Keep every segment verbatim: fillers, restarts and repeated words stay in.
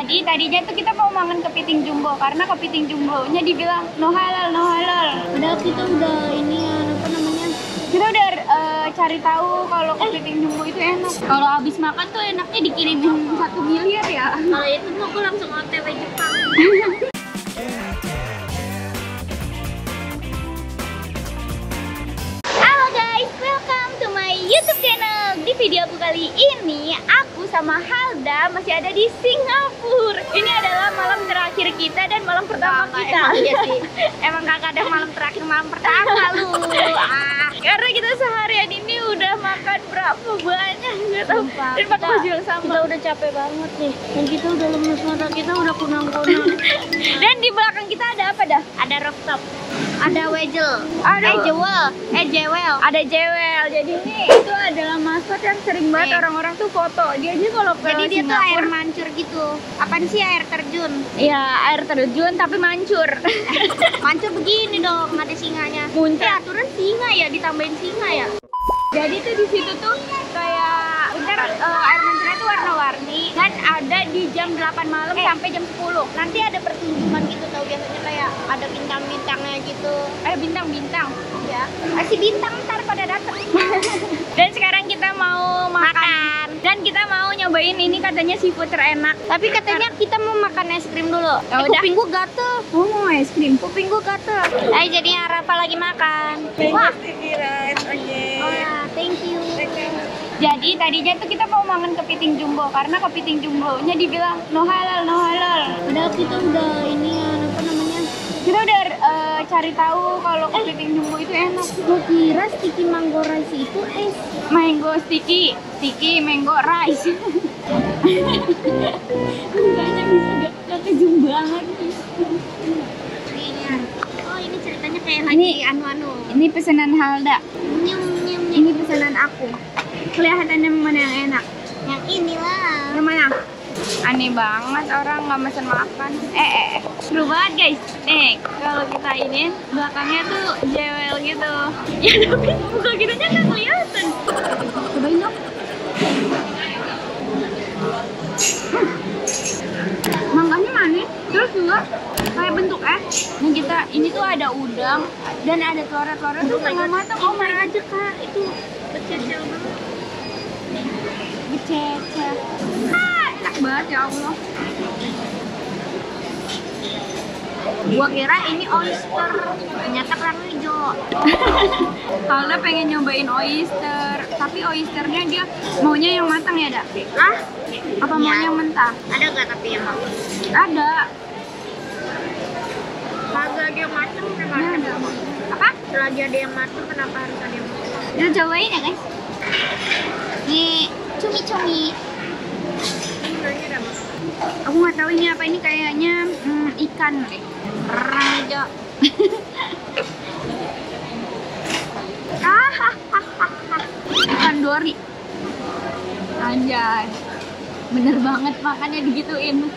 Jadi tadinya tuh kita mau makan kepiting jumbo karena kepiting jumbonya dibilang no halal, no halal. Padahal kita udah ini ya, apa namanya? Kita udah uh, cari tahu kalau kepiting jumbo itu enak. Kalau habis makan tuh enaknya dikirimin satu miliar ya. Kalau itu mau aku langsung O T W Jepang. Halo guys, welcome to my YouTube channel. Di video aku kali ini, aku sama Halda masih ada di Singapura. Ini adalah malam terakhir kita dan malam pertama Sama, kita. emang iya sih. Emang gak ada malam terakhir, malam pertama lu. Ah, karena kita seharian ini udah makan berapa banyak, nggak tahu. Dan pakai baju yang sama. Kita udah capek banget nih. Dan kita udah lemes, mata kita udah kunang-kunang. Dan di belakang kita ada apa dah? Ada rooftop, ada wedel, Ada eh jewel, eh jewel. Ada jewel. Jadi ini itu adalah maskot yang sering banget Eh. orang-orang tuh foto. Dia aja kalau ke Jadi dia tuh Singapura, air mancur gitu. Apaan sih air terjun? ya air terjun tapi mancur. Mancur begini dong, ada singanya. Muncul. Eh, aturan singa ya, ditambahin singa ya. Jadi tuh di situ tuh kayak bentar eh, air mancurnya tuh warna-warni dan ada di jam delapan malam Eh. sampai jam sepuluh. Nanti ada pertunjukan gitu tau, biasanya kayak ada bintang-bintangnya gitu. Ada bintang-bintang. Ya, kasih bintang ntar pada datang. Dan sekarang kita mau makan. Makan. Dan kita mau nyobain ini katanya seafood terenak. Tapi katanya kita mau makan es krim dulu. Ya Eh, udah. kuping gua gatel. Oh, mau es krim. Kuping gua gatel. Eh, jadi Rafa lagi makan. Wah. Oh ya, thank you. Jadi tadinya tuh kita mau makan kepiting jumbo karena kepiting jumbonya dibilang no halal, no halal. Padahal kita udah ini ya, apa namanya? Kita udah uh, cari tahu kalau kepiting jumbo itu enak. Gua kira sticky mango rice itu es. Mango sticky, sticky mango rice. Enggaknya bisa gak, gak kejum banget. Kayaknya. Oh, ini ceritanya kayak Ini- lagi anu-anu. Ini pesanan Halda. Nyum nyum nyum. Ini pesanan aku. Kelihatannya mana yang enak? Yang inilah. Yang mana? Aneh banget orang nggak mesen makan. Eh, eh, eh. Seru banget guys. Nih, kalau kita ini belakangnya tuh jewel gitu. Ya tapi muka kitanya nggak kelihatan. Cobain dong. Hmm. Mangganya manis, terus juga kayak bentuk es. Nah kita ini tuh ada udang dan ada telur-telur tuh setengah matang. Oh my god, aja kak, itu bececel banget. bececel. Ah, enak banget ya Allah. Gua kira ini oyster, ternyata kerang hijau. Halda pengen nyobain oyster, tapi oysternya dia maunya yang matang ya, Dak? Ah, Apa Iya. mau yang mentah? ada gak tapi yang mau? Ada. Kagak ada yang matang, kenapa? Ada. Apa? Selagi ada yang matang, kenapa harus ada yang matang? Kita cobain ya, guys. Nih, cumi-cumi. Ini kayaknya udah matang. Aku nggak tahu ini apa, ini kayaknya hmm, ikan deh. Kerang hijau. Ah, ikan dori. Anjay. Bener banget makannya digituin.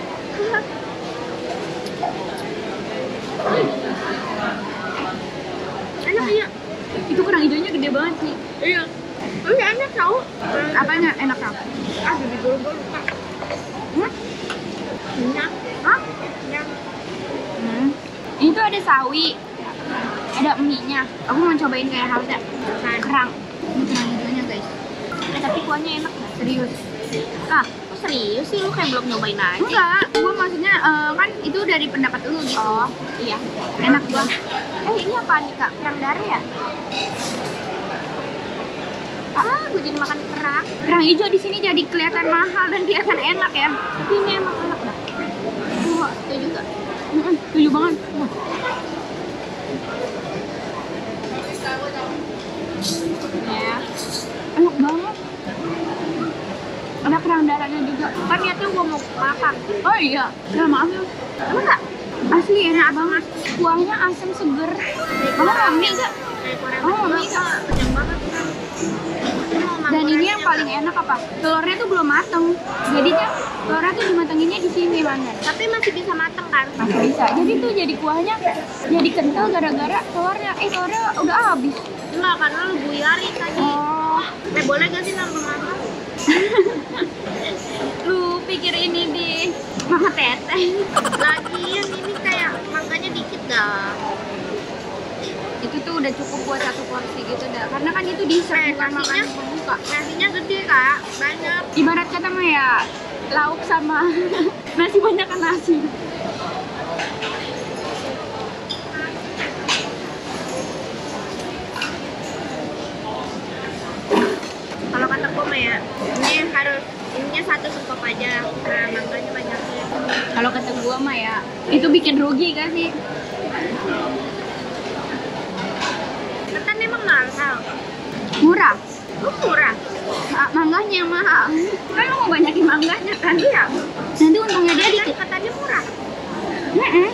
Enak iya. Itu kerang hijaunya gede banget sih. Iya. Oh ya enak tau. Apanya enak kan? Ah, jadi gue lupa. Hmm? Minyak. Hah? Minyak. Hmm. Ini tuh ada sawi, ada mie-nya. Aku mau cobain kayak Halda. Kerang. Ini kerang hijaunya guys. Eh, tapi kuahnya enak gak? Serius. Ah, kok serius sih? Lu kayak belum nyobain aja. Enggak, gua maksudnya eh, kan itu dari pendapat lu gitu. Oh, iya. Enak gua. Eh, ini apa nih kak? Kerang dare ya? Ah, gue jadi makan kerang. Kerang hijau di sini jadi kelihatan mahal dan kelihatan enak ya. Tapi ini emang enak dah. Wah, Itu juga. mm-mm, setuju banget. Wah. Ya. Enak banget. Ada kerang darahnya juga. Kan niatnya gue mau makan. Oh iya, ya maaf ya. Emang enggak? Asli enak banget. Kuahnya asam seger. Kamu mau mie enggak? Kayak kurang Oh, enggak, bisa. Kak. Kenyang banget kan. Dan ini yang paling enak apa? Telurnya tuh belum mateng. Jadinya telurnya tuh dimatenginnya di sini mana? Tapi masih bisa mateng kan? Masih bisa. Jadi tuh jadi kuahnya jadi kental gara-gara telurnya. Eh telurnya udah habis. Enggak, karena lu buyarin tadi. Oh, Eh, boleh gak sih nambah mahal? lu pikir ini di Mama teteh. Lagian ini kayak mangganya dikit dah. Itu tuh udah cukup buat satu porsi gitu dah. Karena kan itu di Eh, bukan nasinya- makanan pembuka. Nasinya gede kak, banyak. Ibarat kata mah ya lauk sama nasi banyak kan nasi. Kalau kata gue mah ya, ini harus ininya satu sempop aja. Nah, mangganya banyakin. Kalau kata gua mah ya itu bikin rugi gak sih? Ketan emang mahal. Murah. Oh, murah. Ma- mangganya yang mahal. Kan lu mau banyakin mangganya kan? Iya. Nanti untungnya dia Kan dikit. ketannya murah. Heeh.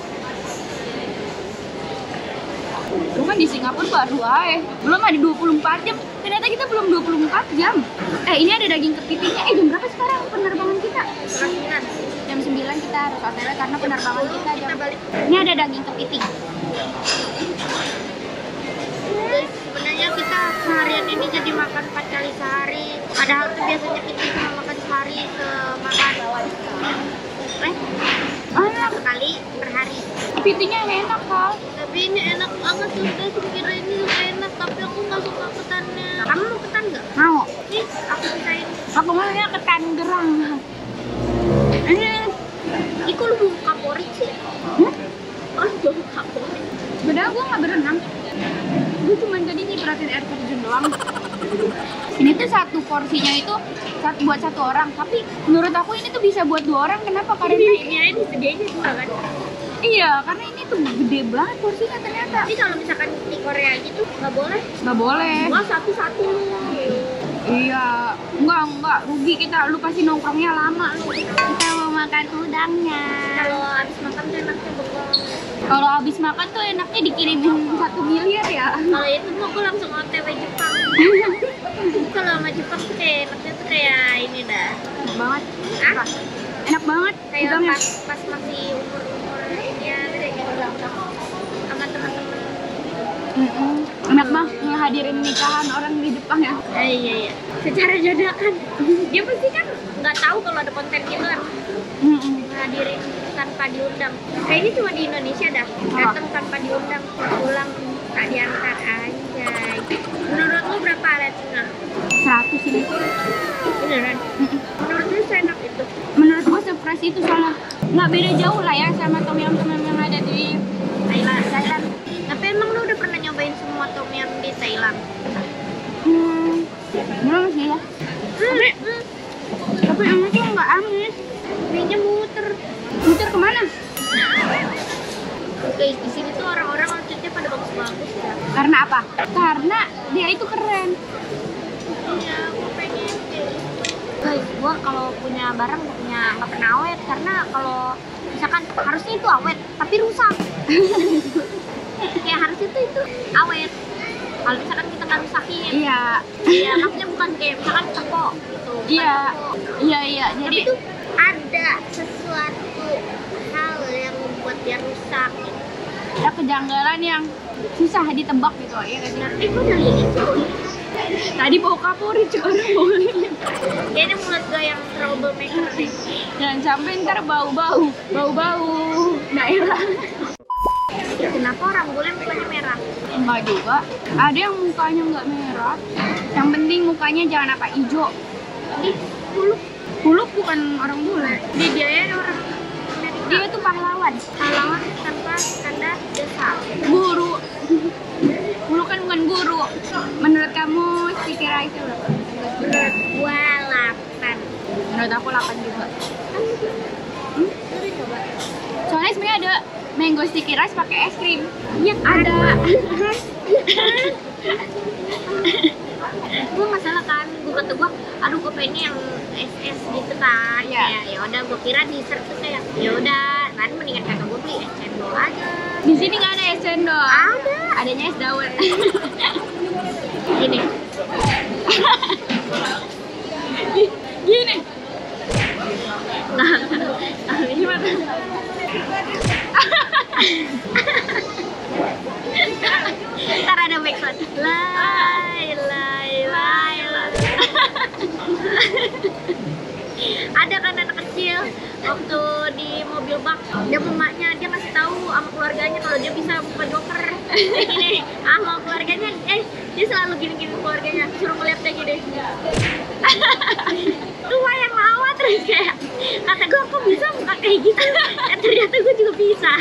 Lu kan di Singapura baru aja. Belum ada dua puluh empat jam. Ternyata kita belum dua puluh empat jam. Eh, ini ada daging kepitingnya. Eh, jam berapa sekarang penerbangan kita? Kasihan. Jam sembilan kita harus O T W karena penerbangan kita Kita jam. balik. Ini ada daging kepiting. Guys, sebenarnya kita seharian ini jadi makan empat kali sehari. Padahal tuh biasanya kita cuma makan sehari semakan. Eh, Enak. sekali per hari. Kepitingnya enak, Kal. Tapi ini enak banget tuh guys, kira ini enak tapi aku nggak suka ketannya. Kamu mau ketan nggak? Mau. Nih, aku sisain. Aku maunya ketan gerang. Ini. Iko lu belum kapori sih? Hmm? Oh, lu belum kapori. Padahal gue nggak berenang. Gue cuma tadi nyipratin air terjun doang. Ini tuh satu porsinya itu satu buat satu orang. Tapi menurut aku ini tuh bisa buat dua orang. Kenapa? Karena Ini aja disediain dua kan. iya, karena ini tuh gede banget porsinya ternyata. Tapi kalau misalkan di Korea gitu nggak boleh. Nggak boleh. Gua satu-satu. Iya, enggak enggak rugi kita. Lu pasti nongkrongnya lama lu. Kita mau makan udangnya. Kalau habis makan tuh enaknya bengong. Kalau habis makan tuh enaknya dikirimin satu miliar ya. Kalau itu mau aku langsung O T W Jepang. Kalau sama Jepang tuh kayak enaknya tuh kayak ini dah. Enak banget. Ah? Enak banget Kayak udangnya. pas pas masih umur umur ini ya kayak gitu sama teman-teman. Mm-mm. Enak banget ngehadirin nikahan orang di Jepang ya. Eh, iya iya. Secara dadakan. Dia pasti kan nggak tahu kalau ada konten gitu kan. Mm-mm. Ngadirin tanpa diundang. Kayaknya cuma di Indonesia dah. Datang tanpa diundang, pulang tak diantar aja. Menurut lu berapa alatnya? seratus ini. Beneran? Mm-mm. Menurut lu seenak itu? Menurut gua surprise itu soalnya nggak beda jauh lah ya sama tom yum tom yum yang ada di Thailand. Thailand. Tapi emang lu udah pernah nyobain semua tom yum di Thailand? hmm, belum sih ya. Hmm. hmm. Tapi yang itu nggak amis. Kayaknya muter. Muter kemana? Guys, di sini tuh orang-orang outfitnya pada bagus-bagus ya. Karena apa? Karena dia itu keren. Iya, aku pengen kayak gitu. Guys, gua kalau punya barang gak punya nggak pernah awet karena kalau misalkan harusnya itu awet tapi rusak. Kayak harusnya tuh itu awet. Kalau misalkan kita nggak rusakin, Iya. ya maksudnya bukan kayak misalkan teko gitu. bukan Iya. teko. Iya iya. Tapi Jadi itu ada sesuatu hal yang membuat dia rusak. Gitu. ada kejanggalan yang susah ditebak gitu ya kan? Nah, eh gua udah lihat itu. Tadi bau kapuri cuy orang bau lilin. Kayaknya mulut gue yang troublemaker deh. Jangan sampai ntar bau-bau, bau-bau daerah. Kenapa orang bule mukanya merah? Enggak juga. Ada yang mukanya nggak merah. Yang penting mukanya jangan apa hijau. Ih, buluk. Buluk bukan orang bule. Dibiayain orang Amerika. Dia itu pahlawan. Pahlawan tanpa tanda desa. Guru. Buluk kan bukan guru. Menurut kamu sticky rice berapa? Menurut gua delapan. Menurut aku delapan juga. Hmm? Lu coba. Soalnya sebenarnya ada mango sticky rice pakai es krim. Iya Ada. Gua nggak salah kan, gua kata gua, aduh gua pengen yang es es gitu kan. Iya. Ya, ya udah gua kira dessert tuh kayak, ya udah, kan mendingan kata gua beli es cendol aja. Di sini nggak ada es cendol. Ada. Adanya es dawet. Gini. Gini. Nah, gimana? Ntar ada backsound. Lai, lai, lai, lai. Ada kan anak kecil waktu gerobak. Dia emaknya dia ngasih tahu sama keluarganya kalau dia bisa buka joker. Kayak gini, sama keluarganya, eh dia selalu gini-gini keluarganya, suruh ngeliat kayak gini. Lu yang lawat terus kayak kata gue kok bisa buka kayak gitu. Ya, ternyata gue juga bisa.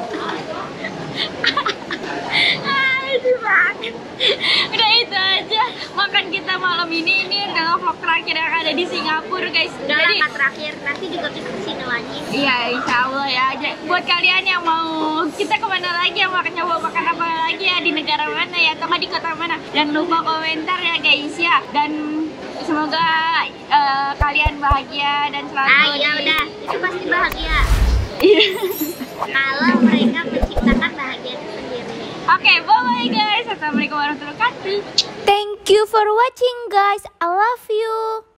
Ah, lucu banget. Udah itu aja makan kita malam ini. Ini adalah vlog terakhir yang ada di Singapura guys. Udah Jadi langkah terakhir, nanti juga kita kesini lagi. iya insya Allah ya. Jadi, buat kalian yang mau kita kemana lagi, yang mau nyoba makan apa lagi ya, di negara mana ya, atau nggak di kota mana, jangan lupa komentar ya guys ya. Dan semoga eh, kalian bahagia dan selalu Ah ya di- udah, itu pasti bahagia. Iya. Kalau mereka menciptakan bahagia itu sendiri. Oke, bye bye guys. Assalamualaikum warahmatullahi wabarakatuh. Thank you for watching guys. I love you.